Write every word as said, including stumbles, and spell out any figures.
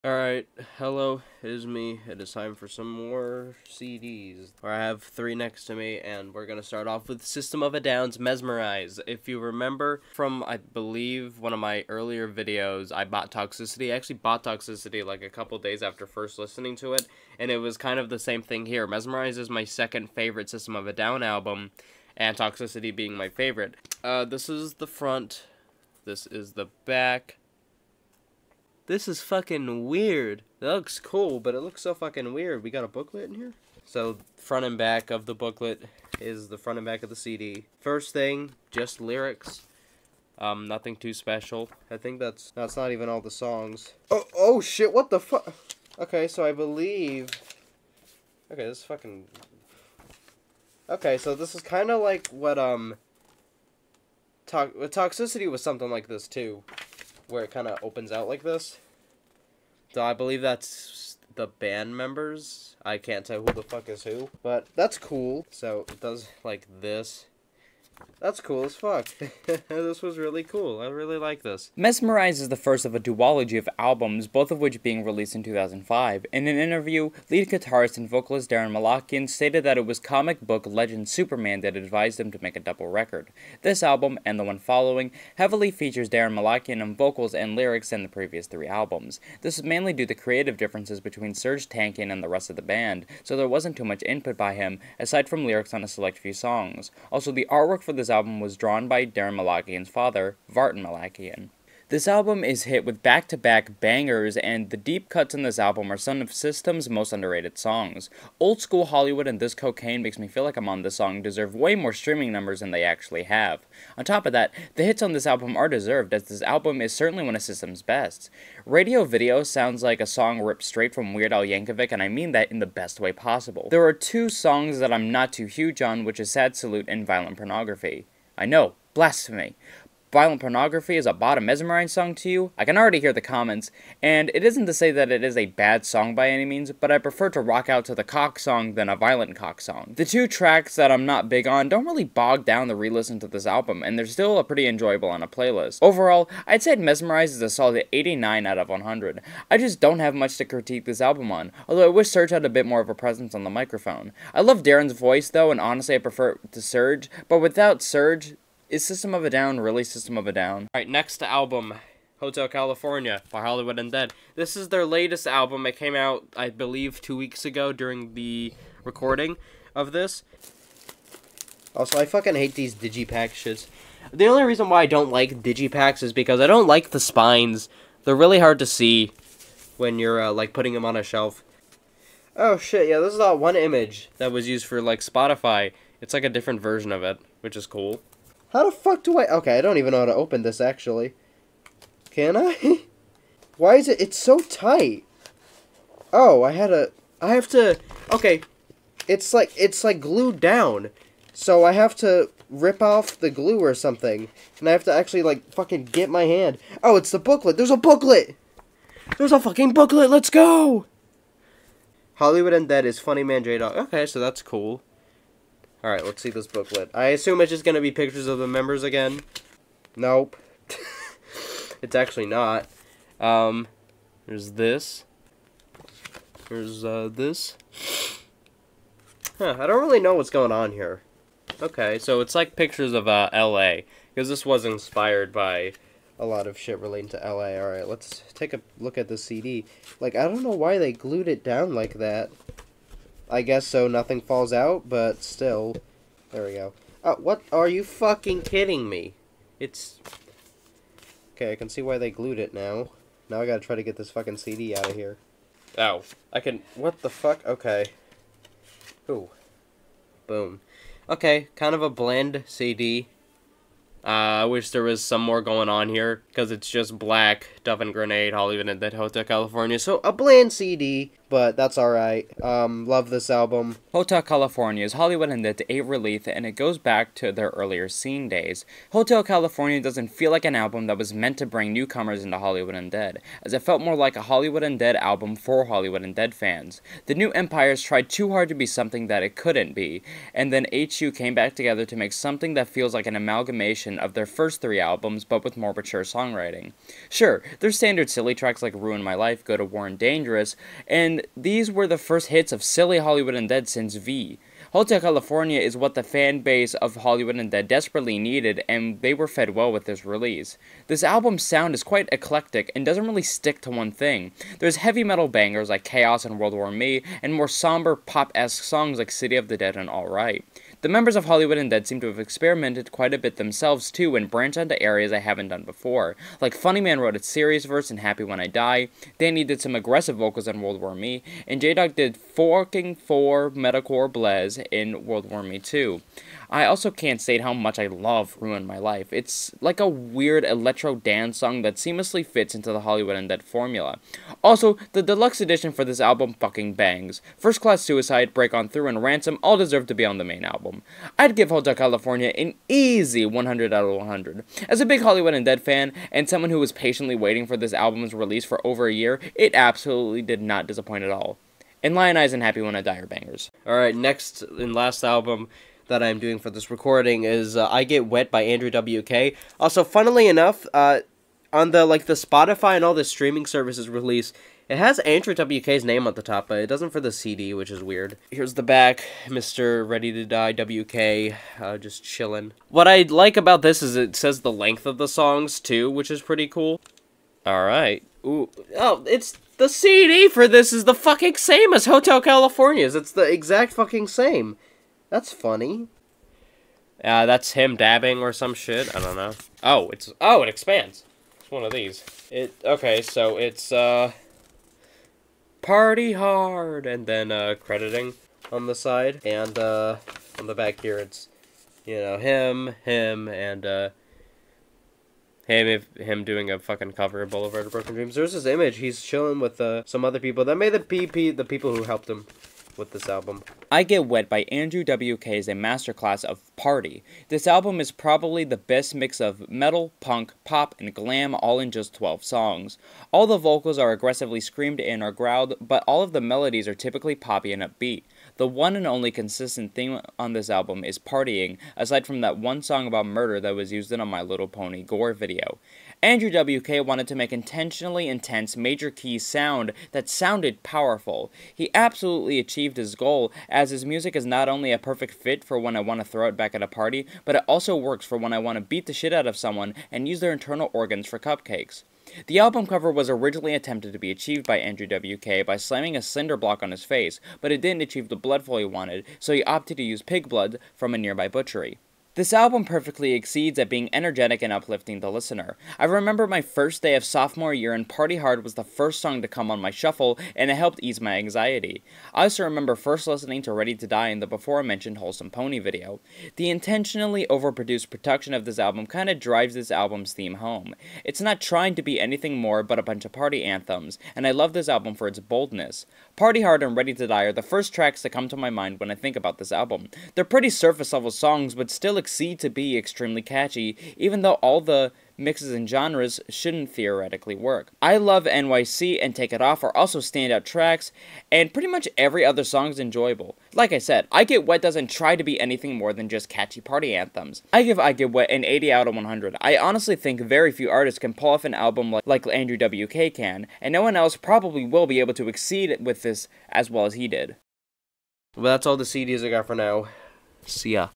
Alright, hello, it is me. It is time for some more C Ds. Where I have three next to me, and we're gonna start off with System of a Down's Mesmerize. If you remember from, I believe, one of my earlier videos, I bought Toxicity. I actually bought Toxicity like a couple days after first listening to it, and it was kind of the same thing here. Mesmerize is my second favorite System of a Down album, and Toxicity being my favorite. Uh, this is the front, this is the back. This is fucking weird. It looks cool, but it looks so fucking weird. We got a booklet in here? So, front and back of the booklet is the front and back of the C D. First thing, just lyrics. Um, nothing too special. I think that's... That's not even all the songs. Oh, oh shit, what the fuck? Okay, so I believe... Okay, this is fucking... Okay, so this is kind of like what, um... To Toxicity was something like this, too. Where it kind of opens out like this. So I believe that's the band members. I can't tell who the fuck is who. But that's cool. So it does like this. That's cool as fuck. This was really cool. I really like this. Mesmerize is the first of a duology of albums, both of which being released in two thousand five. In an interview, lead guitarist and vocalist Daron Malakian stated that it was comic book legend Superman that advised him to make a double record. This album, and the one following, heavily features Daron Malakian on vocals and lyrics than the previous three albums. This is mainly due to creative differences between Serj Tankian and the rest of the band, so there wasn't too much input by him, aside from lyrics on a select few songs. Also, the artwork for this album was drawn by Daron Malakian's father, Vartan Malakian. This album is hit with back-to-back bangers, and the deep cuts in this album are some of System's most underrated songs. Old School Hollywood and This Cocaine Makes Me Feel Like I'm on This Song deserve way more streaming numbers than they actually have. On top of that, the hits on this album are deserved, as this album is certainly one of System's best. Radio Video sounds like a song ripped straight from Weird Al Yankovic, and I mean that in the best way possible. There are two songs that I'm not too huge on, which is Sad Salute and Violent Pornography. I know, blasphemy. Violent Pornography is a bottom Mesmerize song to you? I can already hear the comments, and it isn't to say that it is a bad song by any means, but I prefer to rock out to the cock song than a violent cock song. The two tracks that I'm not big on don't really bog down the re-listen to this album, and they're still a pretty enjoyable on a playlist. Overall, I'd say Mesmerize is a solid eighty-nine out of one hundred. I just don't have much to critique this album on, although I wish Serj had a bit more of a presence on the microphone. I love Daron's voice though, and honestly I prefer it to Serj, but without Serj, is System of a Down really System of a Down? Alright, next album, Hotel California by Hollywood Undead. This is their latest album. It came out, I believe, two weeks ago during the recording of this. Also, I fucking hate these digipack shits. The only reason why I don't like digipacks is because I don't like the spines. They're really hard to see when you're, uh, like, putting them on a shelf. Oh, shit, yeah, this is that one image that was used for, like, Spotify. It's like a different version of it, which is cool. How the fuck do I... Okay, I don't even know how to open this, actually. Can I? Why is it... It's so tight. Oh, I had a... I have to... Okay. It's like... It's like glued down. So I have to rip off the glue or something. And I have to actually, like, fucking get my hand. Oh, it's the booklet. There's a booklet! There's a fucking booklet! Let's go! Hollywood Undead is Funny Man J-Dog. Okay, so that's cool. Alright, let's see this booklet. I assume it's just going to be pictures of the members again. Nope. It's actually not. Um, there's this. There's, uh, this. Huh, I don't really know what's going on here. Okay, so it's like pictures of, uh, L A. Because this was inspired by a lot of shit relating to L A. Alright, let's take a look at the C D. Like, I don't know why they glued it down like that. I guess so nothing falls out, but still. There we go. Oh, what? Are you fucking kidding me? It's... Okay, I can see why they glued it now. Now I gotta try to get this fucking C D out of here. Ow. I can... What the fuck? Okay. Ooh. Boom. Okay, kind of a bland C D. Uh, I wish there was some more going on here, because it's just black, Dove and Grenade, Hollywood Undead, Hotel California. So, a bland C D, but that's alright. Um, love this album. Hotel California is Hollywood Undead's eighth release, and it goes back to their earlier scene days. Hotel California doesn't feel like an album that was meant to bring newcomers into Hollywood Undead, as it felt more like a Hollywood Undead album for Hollywood Undead fans. The New Empires tried too hard to be something that it couldn't be, and then H U came back together to make something that feels like an amalgamation reminiscent of their first three albums, but with more mature songwriting. Sure, their standard silly tracks like Ruin My Life, Go to War, and Dangerous, and these were the first hits of Silly Hollywood Undead since V. Hotel California is what the fan base of Hollywood Undead desperately needed, and they were fed well with this release. This album's sound is quite eclectic and doesn't really stick to one thing. There's heavy metal bangers like Chaos and World War Me, and more somber pop-esque songs like City of the Dead and Alright. The members of Hollywood Undead seem to have experimented quite a bit themselves too and branched into areas I haven't done before. Like Funny Man wrote a serious verse in Happy When I Die, Danny did some aggressive vocals in World War Me, and J-Dog did forking four metalcore blaz in World War Me too. I also can't state how much I love Ruin My Life. It's like a weird electro dance song that seamlessly fits into the Hollywood Undead formula. Also, the deluxe edition for this album fucking bangs. First Class Suicide, Break On Through, and Ransom all deserve to be on the main album. I'd give Hotel California an easy one hundred out of one hundred. As a big Hollywood Undead fan, and someone who was patiently waiting for this album's release for over a year, it absolutely did not disappoint at all. And Lion Eyes and Happy When I Die are bangers. Alright, next and last album that I'm doing for this recording is uh, I Get Wet by Andrew W K. Also, funnily enough, uh, on the like the Spotify and all the streaming services release, it has Andrew W K's name on the top, but it doesn't for the C D, which is weird. Here's the back, Mister Ready to Die W K, uh, just chillin'. What I like about this is it says the length of the songs, too, which is pretty cool. Alright. Ooh. Oh, it's the C D for this is the fucking same as Hotel California's. It's the exact fucking same. That's funny. Uh, that's him dabbing or some shit. I don't know. Oh, it's oh, it expands. It's one of these. It okay, so it's uh Party Hard and then uh crediting on the side and uh on the back here it's you know him, him and uh him if him doing a fucking cover of Boulevard of Broken Dreams. There's this image. He's chilling with uh some other people that made the P P the people who helped him with this album. I Get Wet by Andrew W K is a masterclass of party. This album is probably the best mix of metal, punk, pop, and glam all in just twelve songs. All the vocals are aggressively screamed in or growled, but all of the melodies are typically poppy and upbeat. The one and only consistent theme on this album is partying, aside from that one song about murder that was used in a My Little Pony gore video. Andrew W K wanted to make intentionally intense major key sound that sounded powerful. He absolutely achieved his goal, as his music is not only a perfect fit for when I want to throw it back at a party, but it also works for when I want to beat the shit out of someone and use their internal organs for cupcakes. The album cover was originally attempted to be achieved by Andrew W K by slamming a cinder block on his face, but it didn't achieve the blood flow he wanted, so he opted to use pig blood from a nearby butchery. This album perfectly exceeds at being energetic and uplifting the listener. I remember my first day of sophomore year and Party Hard was the first song to come on my shuffle, and it helped ease my anxiety. I also remember first listening to Ready to Die in the before-mentioned Wholesome Pony video. The intentionally overproduced production of this album kinda drives this album's theme home. It's not trying to be anything more but a bunch of party anthems, and I love this album for its boldness. Party Hard and Ready to Die are the first tracks that come to my mind when I think about this album. They're pretty surface-level songs, but still exceed to be extremely catchy, even though all the mixes and genres shouldn't theoretically work. I Love N Y C and Take It Off are also standout tracks, and pretty much every other song is enjoyable. Like I said, I Get Wet doesn't try to be anything more than just catchy party anthems. I give I Get Wet an eighty out of one hundred. I honestly think very few artists can pull off an album like, like Andrew W K can, and no one else probably will be able to exceed with this as well as he did. Well, that's all the C Ds I got for now. See ya.